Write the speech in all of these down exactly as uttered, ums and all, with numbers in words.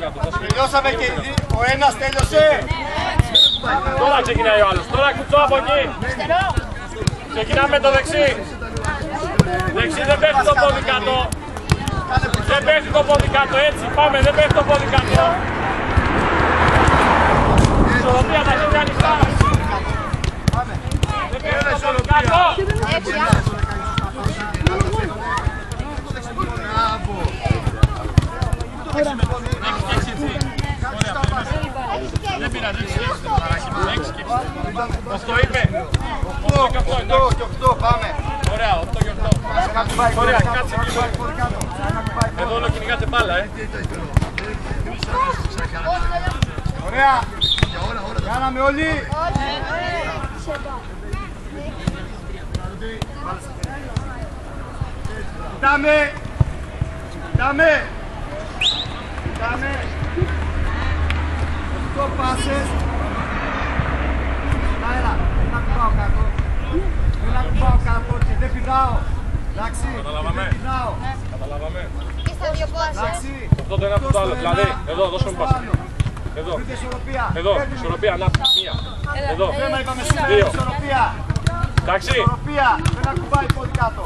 Τελειώσαμε και ο ένας τέλειωσε. Τώρα ξεκινάει ο άλλος. Τώρα κουτσό από εκεί. Ξεκινάμε το δεξί. Δεξί δεν πέφτει το πόδι κάτω. Δεν πέφτει το πόδι κάτω, έτσι. Πάμε, δεν πέφτει το πόδι κάτω. Ισορροπία, τα χέρια ανοιχτά. Δεν πέφτει το πόδι κάτω. Δεν πειράζει, έξι σκέψη. οκτώ είπε. οκτώ και οκτώ, πάμε. Ωραία, οκτώ και οκτώ. Ωραία, κάτσε εκεί. Εδώ όλο κυνηγάτε μπάλα, ε. Ωραία. Κάναμε όλοι. Κοιτάμε. Κοιτάμε. Κοιτάμε. οκτώ πάσες. Έλα, έλα που πάω κάτω. Έλα που πάω κάτω και δεν πηδάω. Εντάξει, δεν πηδάω. Καταλάβαμε. Και στα δύο πάσες. Αυτό το ένα από το άλλο, δηλαδή, εδώ, δώσω μου πάσα. Εδώ, εδώ, ισορροπία, να, μία. Εδώ, δύο. Εντάξει. Ισορροπία, δεν ακουμπάει πόδι κάτω.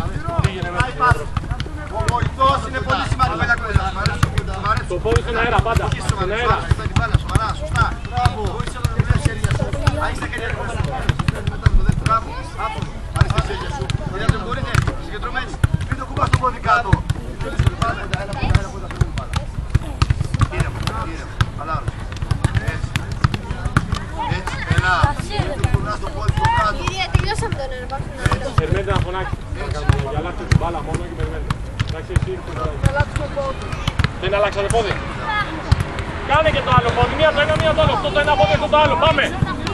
Ο βοηθός είναι πολύ σημαντικό. Το πόδι στον αέρα, πάντα. Στον αέρα. Σοβαρά, σωστά. Μπράβο. Έχεις τα χέρια σου. Μπράβο. Έχεις τα χέρια σου. Δεν μπορείτε, συγκεντρωμένοι. Μην το κουμπάς το πόδι κάτω. Ήρεμο, ήρεμο. Χαλάρωσε. Έτσι. Έτσι, έλα. Μην κουμπάς το πόδι στο κάτω. Κυρία, τελειώσαμε τον ένα, πάμε στον άλλο. Περιμένετε ένα φωνάκι. Για αλλάξτε την μπάλα μόνο και περιμένετε. Εντάξει, εσύ. Δεν αλλάξατε πόδι. Κάνε και το άλλο πόδι. Μία το ένα, μία το άλλο. Αυτό το ένα πόδι, αυτό το άλλο. Πάμε.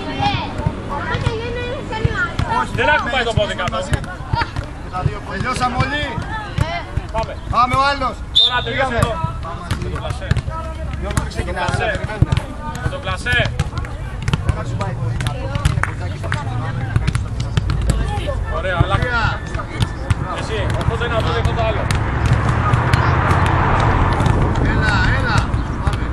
Δεν ακουμπάει το πόδι κάτω. Τελειώσαμε όλοι. Πάμε. Πάμε ο άλλος. Τώρα τελειώσαμε εδώ. Με το πλασέ. Με το πλασέ. Με το πλασέ. Ωραία, αλλάξε. Εσύ, αυτό το ένα πόδι, αυτό το άλλο. Έλα, έλα. Πάμε.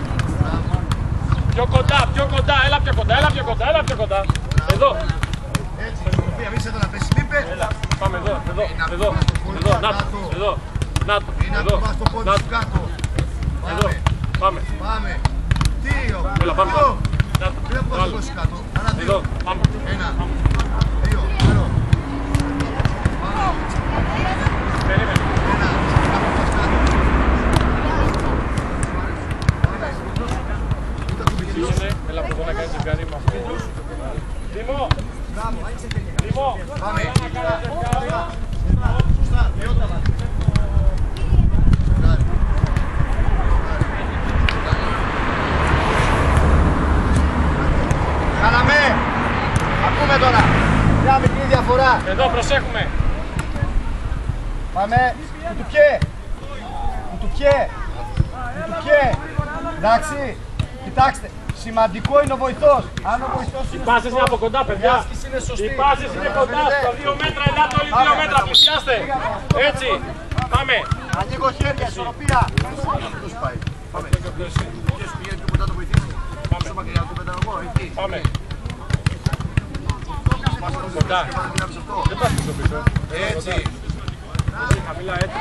Πιο κοντά, πιο κοντά, έλα πιο κοντά, έλα πιο κοντά, έλα πιο κοντά. Εδώ. Έτσι, ισορροπία, μην σε εδώ να πέσει λίπε. Έλα, πάμε εδώ, εδώ, εδώ, εδώ, να το, εδώ, να το, εδώ, να το, εδώ, πάμε. Πάμε. Δύο, Έλα, πάμε. δύο. Να το, Δεν μπορείς να άλλο. δώσεις κάτω. Άρα δύο. Εδώ, πάμε. Ένα, δύο, άλλο. Πάμε. Περίμενε. Ένα, κάτω, πας κάτω. Πήγαινε, έλα από εδώ να κάνεις ζευγάρι με αυτούς. Δήμο, Δήμο. Πάμε. Κάναμε. Ακούμε τώρα. Μια μικρή διαφορά. Εδώ, προσέχουμε. Πάμε. Κουτουκιέ. Κουτουκιέ. Κουτουκιέ. Εντάξει. Κοιτάξτε. Σημαντικό είναι ο βοηθός. Αν ο βοηθός Οι πάσες είναι από κοντά, παιδιά. Οι πάσες είναι κοντά. Στα δύο μέτρα, ελάτε όλοι δύο μέτρα. Πλησιάστε. Έτσι. Πάμε. Ανοίγω χέρια, ισορροπία. Πώς πάει. Πάμε. Και σου πηγαίνει πιο κοντά το βοηθήσει. Πόσο μακριά το πετάω εγώ, εκεί. Πάμε. Κοντά. Δεν πας πίσω πίσω. Έτσι. Χαμηλά, έτσι.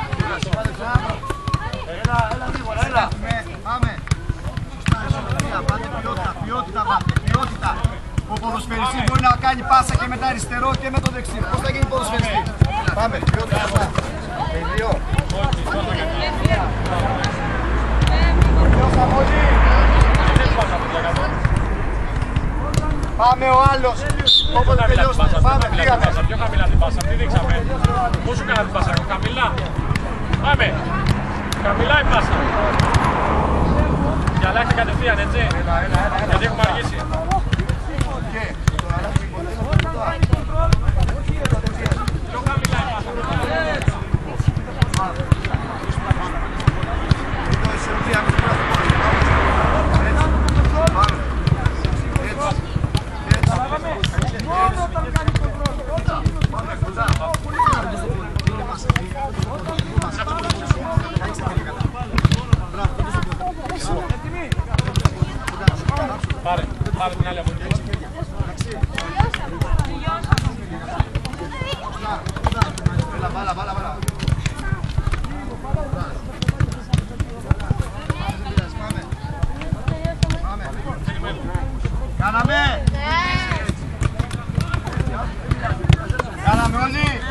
Έλα, έλα λίγο, έλα. Πάμε. Σωστά, ισορροπία. Πάτε ποιότητα, ποιότητα πάτε, ποιότητα. Ο ποδοσφαιριστής μπορεί να κάνει πάσα και με το αριστερό και με το δεξί. Πώς θα γίνει ποδοσφαιριστής. Πάμε, ποιότητα. Τελειώ. Τελειώσαμε όλοι. Πάμε ο άλλος. Όποτε τελειώσαμε. Πάμε, πήγαμε. Πιο χαμηλά την πάσα, τι δείξαμε. Πού σου κάνα την πάσα, χαμηλά. Πάμε. Χαμηλά η πάσα. Και αλλάχτε κατευθείαν, έτσι. Γιατί έχουμε αργήσει. Πιο χαμηλά η πάσα. Πάρε την άλλη από εκεί. Έλα, βάλα, βάλα, βάλα. Πάμε. Κάναμε. Κάναμε όλοι.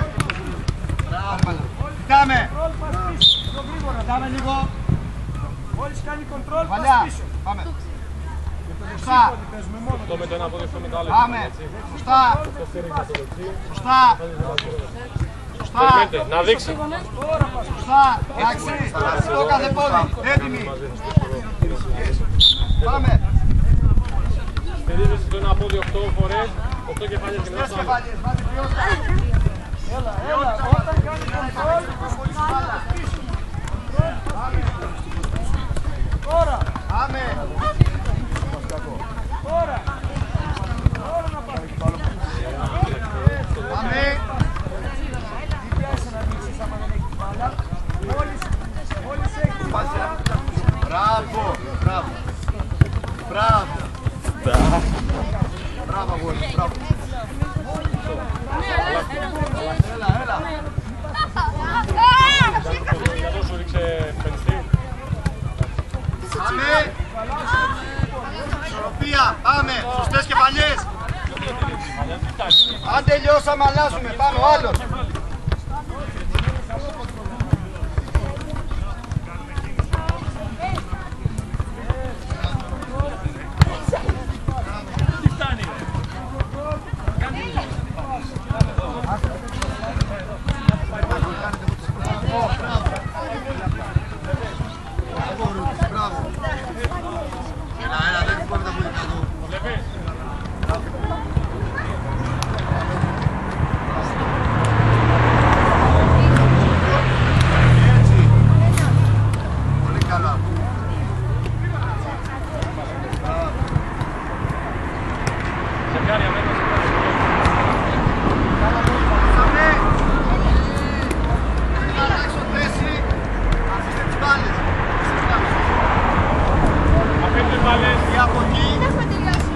Κοιτάμε. Κοιτάμε λίγο. Μόλις κάνει κοντρόλ, πας Βαλιά. πίσω. Πάμε. Σωστά. Αυτό με το ένα πόδι, αυτό με το άλλο. Πάμε. Σωστά. Σωστά. Σωστά. Περιμένετε, να δείξει. Σωστά. Εντάξει. Στο κάθε πόδι. Έτοιμοι. Πάμε. Στηρίζεσαι το ένα πόδι οκτώ φορές, οκτώ κεφάλιες και μετά Τέσσερις το άλλο. κεφάλιες. Βάζει ποιότητα. Έλα, έλα, όταν κάνει κοντρόλ, τώρα, Πάμε. τώρα. Τώρα να πάει. Πάμε. Τι πιάσε να δείξεις άμα δεν έχεις μπάλα. Μόλις, μόλις έχεις μπάλα. Μπράβο. Μπράβο. Μπράβο. Μπράβο, αγόρι. Μπράβο. Έλα, έλα. Για το σου ρίξε πενιστή. Πάμε. Ισορροπία. Πάμε. Σωστές κεφαλιές. Αν τελειώσαμε, αλλάζουμε. Πάμε ο άλλος. Μπράβο. Έλα, έλα, δεν μπορεί να βγει κάτω. Βλέπεις. Έτσι. Πολύ καλά. Σε πιάνει αμέσως. Πάμε. Να αλλάξω θέση. Αφήστε τις μπάλες. Αφήνει τις μπάλες. Η από εκεί. Έχουμε τελειώσει.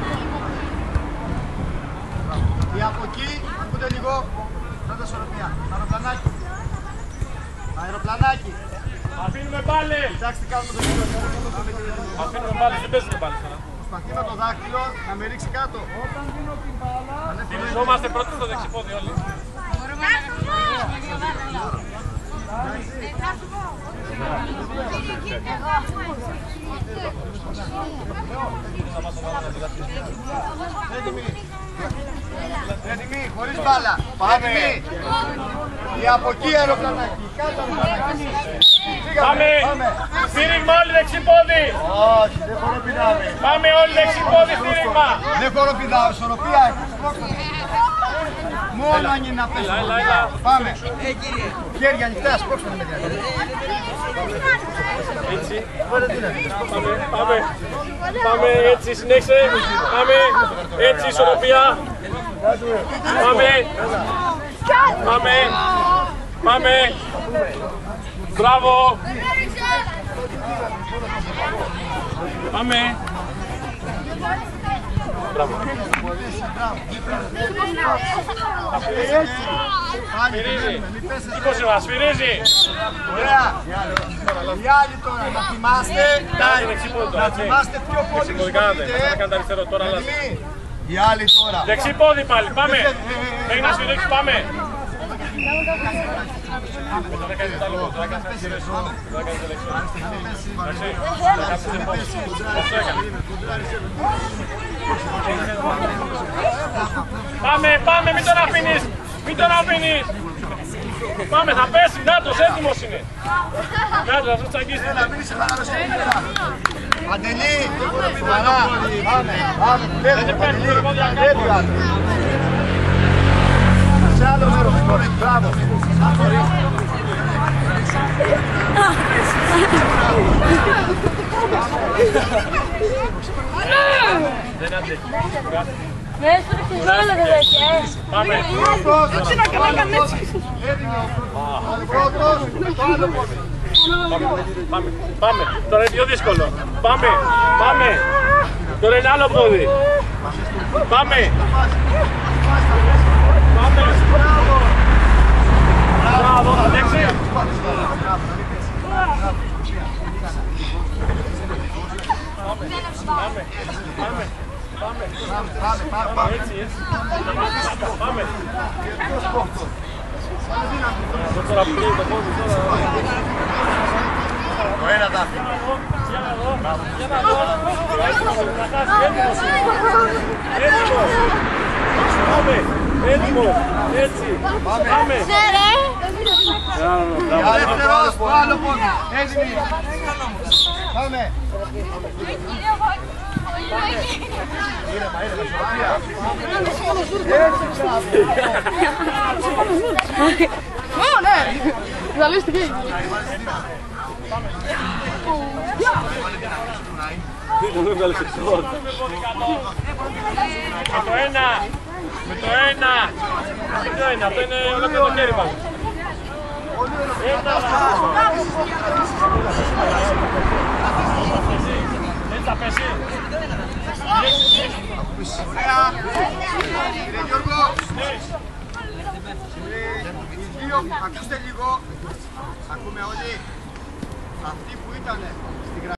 Η από εκεί. Ακούτε λίγο. Πρώτα ισορροπία. Αεροπλανάκι. Αεροπλανάκι. Αφήνουμε μπάλες. Κοιτάξτε τι κάνουμε το γύρο. Αφήνουμε μπάλες, δεν παίζετε μπάλες τώρα. Προσπαθεί με το δάχτυλο να με ρίξει κάτω. Όταν δίνω την μπάλα, Στηριζόμαστε πρώτοι στο δεξιπόδι όλοι. Έτοιμοι. Έτοιμοι, χωρίς μπάλα. Πάμε. Έτοιμοι. Η από εκεί αεροπλανάκι. Κάτω αεροπλανάκι. Πάμε. Στήριγμα όλοι δεξιπόδι. Όχι, δεν χοροπηδάμε. Πάμε όλοι δεξιπόδι στήριγμα. Δεν χοροπηδάω, ισορροπία έχω. Μόνο αν είναι να πέσουμε. Έλα, έλα. Πάμε. Χέρια ανοιχτά, σπρώξτε με παιδιά. Έτσι. Πάμε, πάμε. Πάμε, έτσι, συνέχισε. Πάμε, έτσι, ισορροπία. Πάμε. Πάμε. Πάμε. Μπράβο. Πάμε. Μπράβο. Σφυρίζει. είκοσι μας, σφυρίζει. Ωραία. Οι άλλοι τώρα να θυμάστε, Κάντε δεξιπόδι τώρα, να έτσι. θυμάστε ποιο πόδι Δεξιπόδι κάνατε. χρησιμοποιείτε. Θα κάνετε αριστερό τώρα, αλλά... Έτοιμοι. Οι άλλοι τώρα. Δεξιπόδι πάλι, πάμε. Μέχρι να σφυρίξει, πάμε. Θα κάνεις το άλλο, θα κάνεις το δεξιό. Θα κάνεις το δεξιό. Εντάξει. Θα κάνεις το δεξιό. Αυτό έκανε. Πάμε, πάμε, μην τον αφήνεις. Μην τον αφήνεις. Πάμε, θα πέσει. Νάτος, έτοιμος είναι. Νάτος, θα σου τσακίσει. Έλα, μην είσαι χαλαρός. Παντελή, παρά. Πάμε, πάμε. Φεύγει, Παντελή. Φεύγει ο άλλος. Σε άλλο μέρος, τώρα. Μπράβο. Δεν αντέχει. Μέσα στο ξεζόλο δεν έχει. Πάμε. Έτσι να κάνουμε έτσι. Ο πρώτος, το άλλο πόδι. Πάμε, πάμε. Τώρα είναι πιο δύσκολο. Πάμε, πάμε. Τώρα είναι άλλο πόδι. Πάμε. Πάμε. Μπράβο, Αλέξη. Πάμε, πάμε, πάμε. Πάμε. Έτσι, έτσι. Πάμε. Αυτό τώρα που λέει το πόδι τώρα. Το ένα δάφι. Για να δω, για να δω. Έτοιμος, να χάσει, έτοιμος. Έτοιμος. Πάμε, έτοιμος, έτσι. Πάμε. Δεύτερος, το άλλο πόδι. Έτοιμοι. Πάμε. Ήρεμα, ήρεμα, σοφία. Ω, ναι! Ζαλίστηκε. Με το ένα, με το ένα. Με το ένα, αυτό είναι ολόκληρο το χέρι μας. Ένα. Έτσι θα πέσει. Ωραία. Κύριε Γιώργο. Δύο, ακούστε λίγο. Ακούμε όλοι. Αυτοί που ήταν στην